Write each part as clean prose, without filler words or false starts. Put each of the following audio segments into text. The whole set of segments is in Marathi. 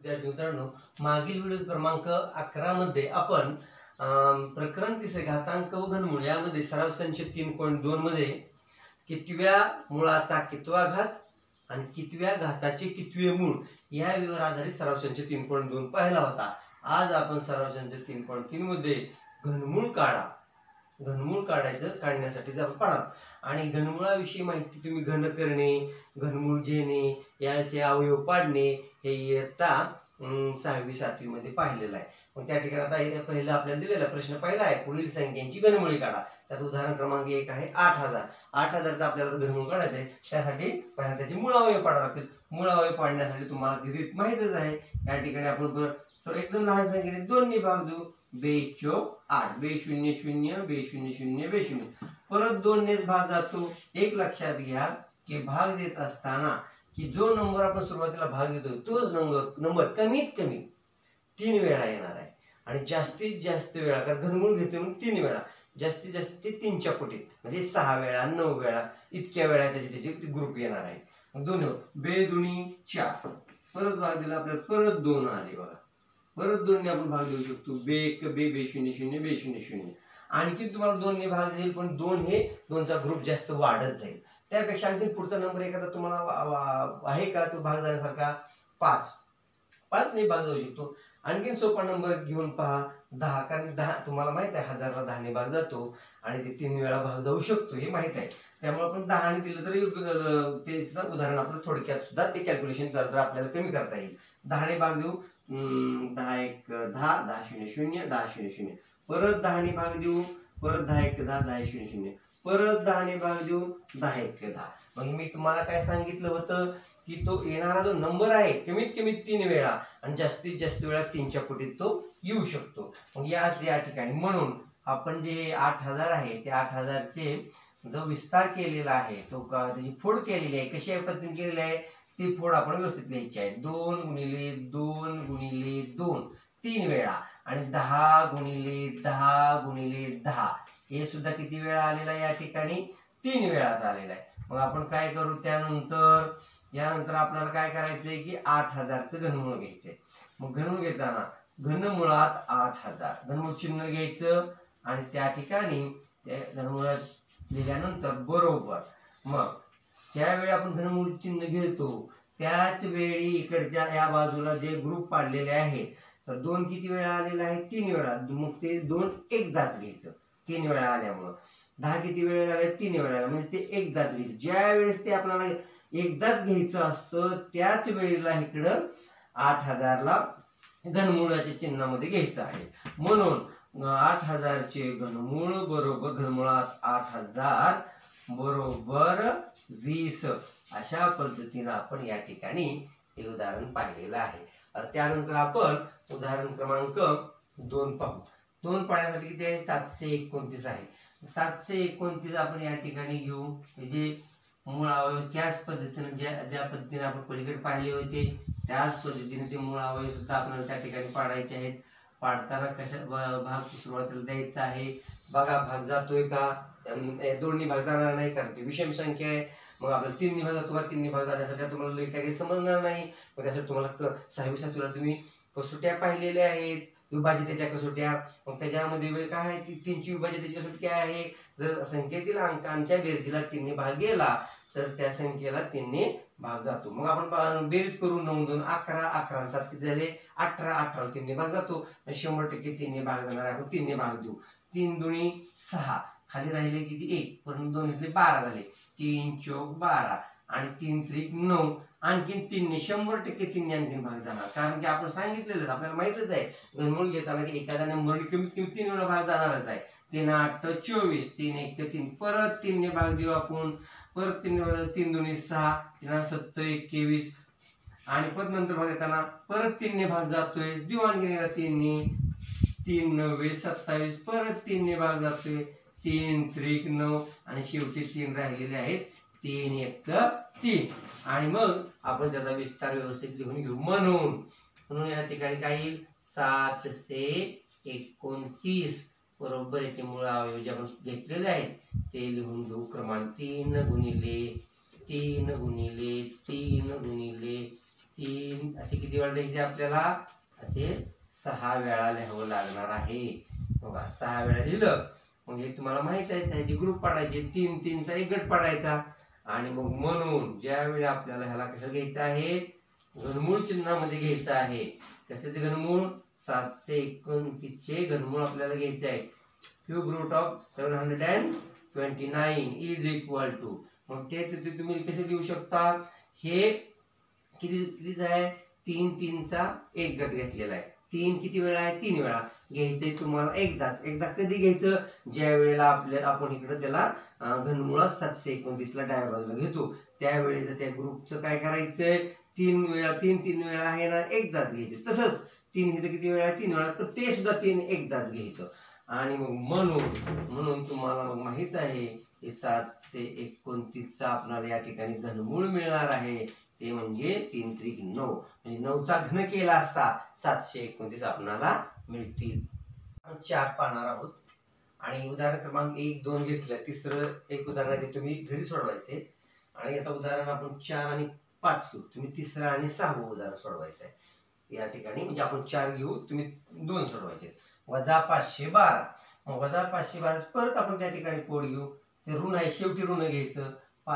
विद्यार्थी मित्रांनो, मागील व्हिडिओ क्रमांक 11 मध्ये आपण प्रकरण तिसरे घातांक व घनमूळ यामध्ये सराव संच 3.2 मध्ये कितव्या मुळाचा कितवा घात आणि कितव्या घाताचे कितवे मूळ या विषयावर आधारित सराव संच 3.2 पाहिला होता। आज आपण सराव संच 3.3 मध्ये घनमूळ काढण्यासाठी आपण पाहणार आणि घनमुळाविषयी माहिती तुम्ही घन करणे, घनमूळ घेणे, याचे अवयव पाडणे हे इयत्ता 6वी 7वी मध्ये पाहिलेलं आहे। मग त्या ठिकाणी आता पहिला आपल्याला दिलेला प्रश्न पहिला आहे, पुढील संख्यांची घनमुळे काढा। त्यात उदाहरण क्रमांक 1 आहे 8000। 8000चा आपल्याला घनमूळ काढायचं आहे, त्यासाठी पहिला त्याचे मूळ अवयव पाडावे लागतील। मूळ अवयव पाडण्यासाठी तुम्हाला ती रीत माहितच आहे। या ठिकाणी आपण एकदम लहान संख्येने 2 ने भाग देऊ। बेचोक 8, बे0 0 बे0 0 बे0, परत 2 नेच भाग जातो। एक लक्षात घ्या की भाग देत असताना की जो नंबर आपण सुरुवातीला भाग देतो तोच नंबर कमीत कमी 3 वेळा येणार आहे आणि जास्तीत जास्त वेळा, कारण घनमूळ घेतो म्हणून 3 वेळा, जास्तीत जास्त ते 3 च्या पटीत म्हणजे 6 वेळा 9 वेळा इतक्या वेळा त्याचे ग्रुप येणार आहे। मग 2 बे2 4, परत भाग दिला आपल्याला, परत 2 आले बघा, परत 2 ने आपण भाग देऊ शकतो। बे1 बे0 0 बे0 0, आणखी तुम्हाला 2 ने भाग देईल, पण 2 हे 2चा ग्रुप जास्त वाढत जाईल। त्यापेक्षा आणखी पुढचा नंबर एखादा तुम्हाला आहे का तो भाग जाण्यासारखा? 5 ने भाग जाऊ शकतो। आणखी सोपा नंबर घेऊन पहा 10, कारण 10 तुम्हाला माहित आहे 1000ला 10 ने भाग जातो आणि ते 3 वेळा भाग जाऊ शकतो हे माहित आहे। त्यामुळे आपण 10 ने दिलं तर ते सुद्धा उदाहरण आपण थोडक्यात सुद्धा ते कॅल्क्युलेशन तर आपल्याला कमी करता येईल। 10 ने भाग देऊ, 10 1 10, 10 0 0, 10 0 0, परत 10 ने भाग देऊ, परत 10 1 10, 10 0 0, परत 10 ने भाग देऊ, 10 1 10। मग मी तुम्हाला काय सांगितलं होतं की तो येणारा जो नंबर आहे कमीत कमी 3 वेळा आणि जास्तीत जास्त वेळा 3 च्या पटीत तो येऊ शकतो। मग या ठिकाणी म्हणून आपण जे 8000 आहे ते 8000 चे जो विस्तार केलेला आहे तो त्याची फोड केलेली आहे, कशा पद्धतीने केलेली आहे ती फोड आपण व्यवस्थित लिहायची आहे। 2 गुणिले 2 गुणिले 2 3 वेळा आणि 10 गुणिले 10 गुणिले 10 हे सुद्धा किती वेळा आलेला आहे? या ठिकाणी 3 वेळाच आलेला आहे। मग आपण काय करू यानंतर आपल्याला काय करायचंय की 8000चं घनमूळ घ्यायचंय। मग घनमूळ घेताना घनमुळात 8000 घनमूळ चिन्ह घ्यायचं आणि त्या ठिकाणी त्या घनमुळात लिहिल्यानंतर बरोबर, मग ज्यावेळी आपण घनमूळ चिन्ह घेतो त्याच वेळी इकडच्या या बाजूला जे ग्रुप पाडलेले आहेत तर 2 किती वेळा आलेला आहे? 3 वेळा, मग ते 2 एकदाच घ्यायचं। 3 वेळा आल्यामुळं 10 किती वेळा आले? 3 वेळा आले, म्हणजे ते एकदाच घ्यायचं। ज्या वेळेस ते आपल्याला एकदाच घ्यायचं असतं त्याच वेळेला इकडं 8000ला घनमुळाच्या चिन्हामध्ये घ्यायचं आहे। म्हणून 8000 चे घनमूळ बरोबर घनमुळात 8000 बरोबर 20 अशा पद्धतीने आपण या ठिकाणी हे उदाहरण पाहिलेलं आहे। त्यानंतर आपण उदाहरण क्रमांक 2 पाहू। 2 पाहण्यासाठी किती आहे? 729 आहे। 729 आपण या ठिकाणी घेऊ, म्हणजे मूळ अवयव त्याच पद्धतीने ज्या पद्धतीने आपण पलीकडे पाहिले होते त्याच पद्धतीने ते मूळ अवयव सुद्धा आपल्याला त्या ठिकाणी पाडायचे आहेत। पाडताना कशा भाग सुरुवातीला द्यायचा आहे बघा, भाग जातोय का? 2 ने भाग जाणार नाही, कारण ती विषम संख्या आहे। मग आपल्याला 3 ने भाग जातो, 3 ने भाग जाण्यासाठी तुम्हाला काही समजणार नाही। मग त्यासाठी तुम्हाला 6वी 7वीला तुम्ही कसोट्या पाहिलेल्या आहेत, विभाजितेच्या कसोट्या। मग त्याच्यामध्ये काय आहे ती 3ची विभाजितेची कसोटी काय आहे? जर संख्येतील अंकांच्या बेरजीला 3 ने भाग गेला तर त्या संख्येला 3 ने भाग जातो। मग आपण बेरीज करू, 9 2 11, 11 आणि 7 किती झाले? 18, 18 3 ने भाग जातो, 100% 3 ने भाग जाणार आहे। आपण 3 ने भाग देऊ, 3 2 6, खाली राहिले किती? 1, परंतु 2 इथले 12 झाले, 3 चौक 12 आणि 3 त्रिक 9, आणखीन 3 ने 100% 3 ने आणखीन भाग जाणार, कारण की आपण सांगितलेलं आपल्याला माहितच आहे घनमूळ घेताना की एखाद्या नंबर कमीत कमी 3 वेळा भाग जाणारच आहे। 3 8 24, 3 1 3, परत 3 ने भाग देऊ आपण, परत 3 2 6, 3 7 21 आणि परत नंतर भाग देताना परत 3 ने भाग जातोय, देऊ आणखीन एकदा 3 ने, 3 9 27, परत 3 ने भाग जातोय, 3 त्रिक 9 आणि शेवटी 3 राहिलेले आहेत, 3 1 3 आणि मग आपण त्याचा विस्तार व्यवस्थित लिहून घेऊ। म्हणून या ठिकाणी काय येईल? 729 बरोबर याचे मूळ अवयव जे आपण घेतलेले आहेत ते लिहून घेऊ। क्रमांक 3 गुणिले 3 गुणिले 3 गुणिले 3 असे किती वेळा लिहायचे आपल्याला? असे 6 वेळा लिहावं लागणार आहे बघा. 6 वेळा लिहिलं मग हे तुम्हाला माहित आहे ह्याचे ग्रुप पाडायचे. 3 3चा एक गट पाडायचा आणि मग म्हणून ज्यावेळी आपल्याला ह्याला कसं घ्यायचं आहे? घनमूळ चिन्हामध्ये घ्यायचं आहे. कशाचे घनमूळ? 729 चे घनमूळ आपल्याला घ्यायचे आहे. Cube root of 729 is equal to, मग ते तुम्ही कसे लिहू शकता? हे किती आहे? 3 3चा एक गट घेतलेला आहे. 3 किती वेळा आहे? 3 वेळा घ्यायचंय तुम्हाला एकदाच. एकदा कधी घ्यायचं? ज्या वेळेला आपण इकडे त्याला घनमुळात 729 ला डाव्या बाजूला घेतो त्यावेळेला त्या ग्रुपचं काय करायचंय? 3 वेळा 3 3 वेळा आहे ना, एकदाच घ्यायचे. तसंच 3 इथं किती वेळा? 3 वेळा, तर ते सुद्धा 3 एकदाच घ्यायचं. आणि मग म्हणून तुम्हाला मग माहित आहे की 729 चा आपल्याला या ठिकाणी घनमूळ मिळणार आहे. ते म्हणजे 3 त्रिक 9, म्हणजे 9चा घन केला असता 729 आपल्याला मिळतील. आपण 4 पाहणार आहोत आणि उदाहरण क्रमांक 1 2 घेतलं. तिसरं एक उदाहरण आहे ते तुम्ही घरी सोडवायचे. आणि आता उदाहरण आपण 4 आणि 5 घेऊ. तुम्ही तिसरं आणि 6वं उदाहरण सोडवायचं आहे या ठिकाणी. म्हणजे आपण 4 घेऊ, तुम्ही 2 सोडवायचे. वजा 512, मग वजा 512 परत आपण त्या ठिकाणी पोट घेऊ. ते ऋण आहे, शेवटी ऋण घ्यायचं.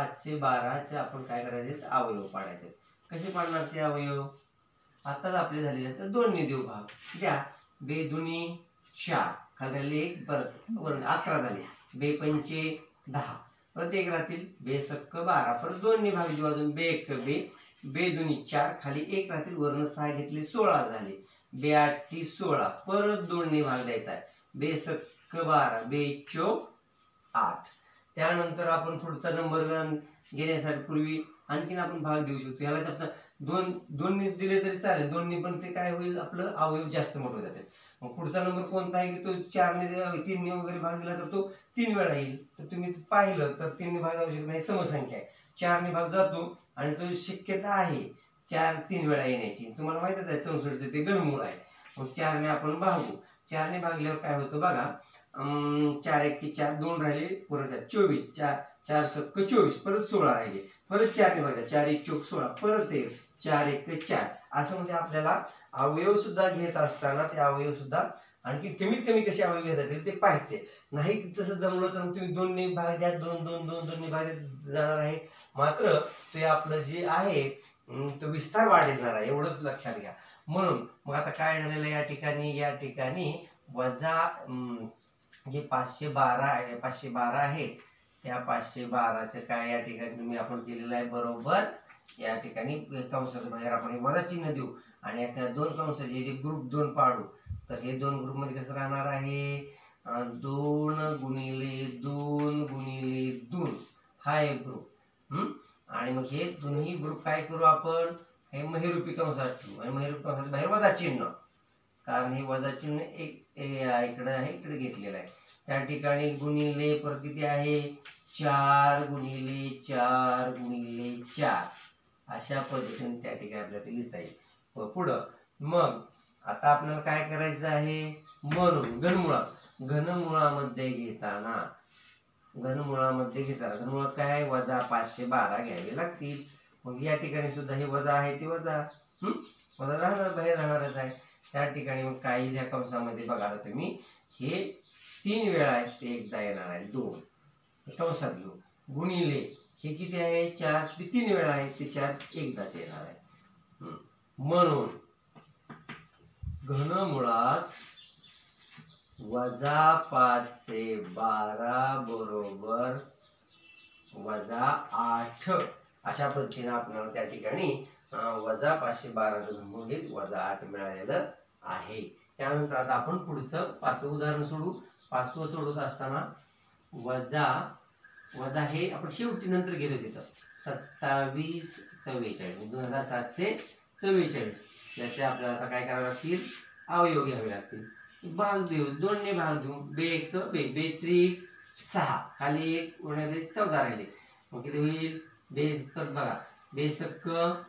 512 आपण काय करायचे? अवयव पाडायचे. कसे पाडणार ते अवयव? आताच आपले झालेले तर 2 ने देऊ भाग. द्या. बे दुनी 4, खाली 1 परत वरून 11 झाले. बे पंचे 10 परत 1 राहतील. बे सक्क 12 परत 2 ने भाग देऊ. अजून बे 1 बे, बे दुनी 4 खाली 1 राहतील. वरून 6 घेतले 16 झाले. बे 8 16 परत 2 ने भाग द्यायचा आहे. बे सक्क 12 बे 4 8. त्यानंतर आपण पुढचा नंबर घेण्यासाठी पूर्वी आणखीन आपण भाग देऊ शकतो. याला फक्त 2 ने दिले तरी चालेल. 2 ने पण ते काय होईल? आपलं अवयव जास्त मोठं जाते. मग पुढचा नंबर कोणता आहे की तो 4 ने 3 ने वगैरे भाग दिला तर तो 3 वेळा येईल. तर तुम्ही पाहिलं तर 3 ने भाग जाऊ शकत नाही, समसंख्या आहे. 4 ने भाग जातो आणि तो शक्यता आहे 4 3 वेळा येण्याची. तुम्हाला माहितच आहे 64 ते घनमूळ आहे. मग 4 ने आपण भागू. 4 ने भागल्यावर काय होतं बघा? 4 1 4 2 राहिले, परत 24 4 सक्क 24 परत 16 राहिले. परत 4 ने भागला 4 1 4 16 परत 1 4 1 4. असं म्हणजे आपल्याला अवयव सुद्धा घेत असताना ते अवयव सुद्धा आणखी कमीत कमी कसे अवयव घेता येतील ते पाहायचे. नाही तसं जमलं तर तुम्ही 2 ने भाग द्या. 2 2 2 2 ने भाग जाणार आहे. मात्र ते आपलं जे आहे तो विस्तार वाढणार आहे, एवढंच लक्षात घ्या. म्हणून मग आता काय झालेलं या ठिकाणी वजा जे 512 आहे 512 आहे त्या 512चं काय या ठिकाणी तुम्ही आपण केलेलं आहे बरोबर. या ठिकाणी कंसाच्या बाहेर आपण वजा चिन्ह देऊ आणि या 2 कंसाचे जे ग्रुप 2 पाडू. तर हे 2 ग्रुप मध्ये कसं राहणार आहे? 2 गुणिले 2 गुणिले 2 हा एक ग्रुप. आणि मग हे दोन्ही ग्रुप काय करू आपण? हे महिरूपी कंसात ठेवू आणि महिरूपी कंसाच्या बाहेर वजा चिन्ह, कारण हे वजा चिन्ह इकडे आहे, इकडे घेतलेलं आहे. त्या ठिकाणी गुणिले परत किती आहे? 4 गुणिले 4 गुणिले 4 अशा पद्धतीने त्या ठिकाणी आपल्याला ते लिहिता येईल. पुढं मग आता आपल्याला काय करायचं आहे? म्हणून घनमुळामध्ये घेताना घनमुळात काय आहे? वजा 512 घ्यावे लागतील. मग या ठिकाणी सुद्धा हे वजा आहे ते वजा राहणार, बाहेर राहणारच आहे. त्या ठिकाणी मग काय ह्या कंसामध्ये बघा तुम्ही हे 3 वेळा आहे ते एकदा येणार आहे 2 कंसात घेऊ. गुणिले हे किती आहे? 4 ते 3 वेळा आहे ते 4 एकदाच येणार आहे. म्हणून घनमुळात वजा 512 बरोबर वजा 8 अशा पद्धतीने आपल्याला त्या ठिकाणी वजा 512 घनमूळ हे वजा 8 मिळालेलं आहे. त्यानंतर आता आपण पुढचं 5वं उदाहरण सोडू. 5वं सोडत असताना वजा हे आपण शेवटी नंतर घेतो तिथं 27 44 2744. याचे आपल्याला आता काय करावे लागतील? अवयव घ्यावे लागतील. भाग देऊ. 2 ने भाग देऊ. बे 1 बे 3 6 खाली 1 उरले 14 राहिले. मग किती होईल? बे बघा बे सक्क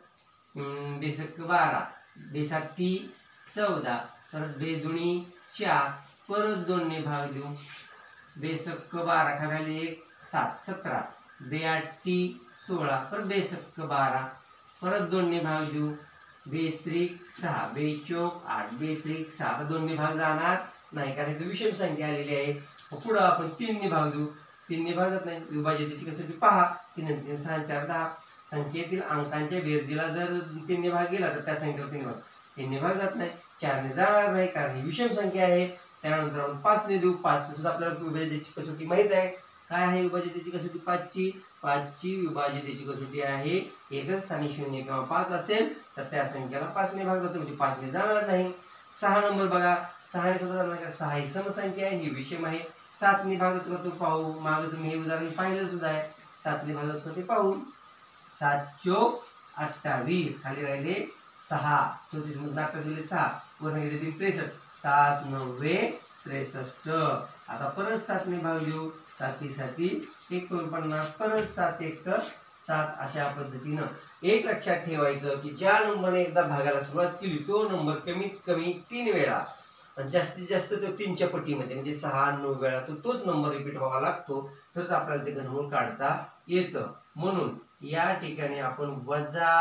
12 बे 7 14 परत बे दुनी 4 परत 2 ने भाग देऊ. बे सक्क 12 खाली 1 7 17 बे 8 16 परत बे सक्क 12 परत 2 ने भाग देऊ. बेत्रिक 6, बेचोक 8, बेत्रिक 6. आता 2 ने भाग जाणार नाही कारण इथे विषम संख्या आलेली आहे. पुढे आपण 3 ने भाग देऊ. 3 ने भाग जात नाही. विभाज्यतेची कसोटी पहा. 3 आणि 3 6 4 10. संख्येतील अंकांच्या बेरजीला जर 3 ने भाग गेला तर त्या संख्येला 3 ने भाग जात नाही. 4 ने जाणार नाही कारण ही विषम संख्या आहे. त्यानंतर आपण 5 ने देऊ. 5 सुद्धा आपल्याला विभाज्यतेची कसोटी माहित आहे. काय आहे विभाज्यतेची कसोटी? 5 ची विभाज्यतेची कसोटी आहे एकक स्थानी 0 किंवा 5 असेल तर त्या संख्येला 5 ने भाग जातो म्हणजे 5 ने जाणार नाही. 6 नंबर बघा. 6 ने सुद्धा जाणार का? 6 ही समसंख्या आहे, ही विषम आहे. 7 ने भाग जातो का तो पाहू. मागे तुम्ही हे उदाहरण पाहिलं सुद्धा आहे. 7 ने भाग जातो ते पाहू. 7 चोक 28 खाली राहिले 6. 34 मधून 28 गेले 6 वर गेले 3 63. 7 9 63. आता परत 7 ने भाग देऊ. 7 7 49. परत 7 1 7. अशा पद्धतीनं एक लक्षात ठेवायचं की ज्या नंबरने एकदा भागाला सुरुवात केली तो नंबर कमीत कमी 3 वेळा आणि जास्तीत जास्त तो 3च्या पटीमध्ये म्हणजे 6 9 वेळा तोच नंबर रिपीट व्हावा लागतो तरच आपल्याला ते घनमूळ काढता येतं. म्हणून या ठिकाणी आपण वजा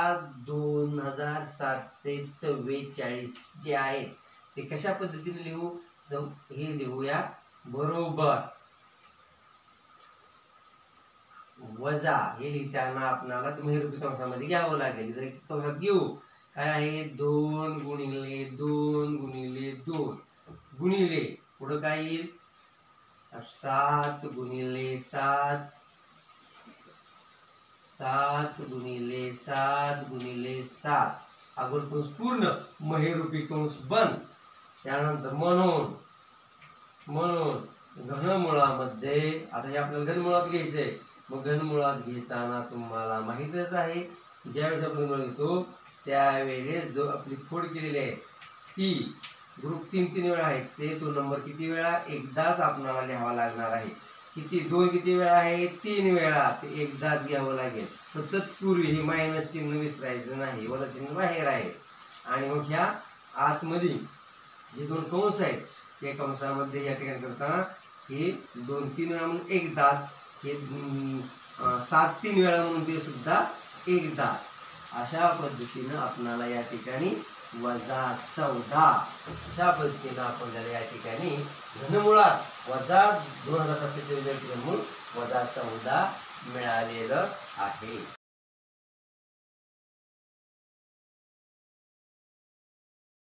2744 जे आहेत ते कशा पद्धतीने लिहू? हे लिहूया बरोबर. वजा हे लिहिताना आपल्याला महिरूपी कंसामध्ये घ्यावं लागेल. जर कंसात घेऊ काय आहे 2 गुणिले 2 गुणिले 2 गुणिले पुढे काय येईल 7 गुणिले 7 7 गुणिले 7 गुणिले 7. अगोदर कंस पूर्ण महिरूपी कंस बंद. त्यानंतर म्हणून घनमुळामध्ये आता हे आपल्याला घनमुळात घ्यायचंय. मग घनमुळात घेताना तुम्हाला माहितच आहे ज्यावेळेस आपण घनमुळात घेतो त्यावेळेस जो आपली फोड केलेली आहे ती ग्रुप 3 वेळा आहे ते तो नंबर किती वेळा एकदाच आपल्याला लिहावा लागणार आहे. किती 2 किती वेळा आहे 3 वेळा ते एकदाच घ्यावं लागेल. तर तत्पूर्वी हे मायनस चिन्ह विसरायचं नाही. वजा चिन्ह बाहेर आहे. आणि मग ह्या आतमध्ये जे 2 कंस आहेत त्या कंसामध्ये या ठिकाणी करताना हे 2 3 वेळा म्हणून एकदाच हे 7 3 वेळा म्हणून ते सुद्धा एकदा. अशा पद्धतीनं आपणाला या ठिकाणी वजा 14 अशा पद्धतीनं आपल्याला या ठिकाणी घनमुळात वजा 2744 घनमूळ वजा 14 मिळालेलं आहे.